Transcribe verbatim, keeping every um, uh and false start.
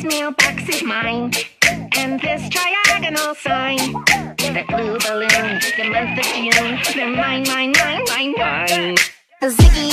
This mailbox is mine, and this triagonal sign, that blue balloon, the month of June, they're mine, mine, mine, mine, mine. Ziggy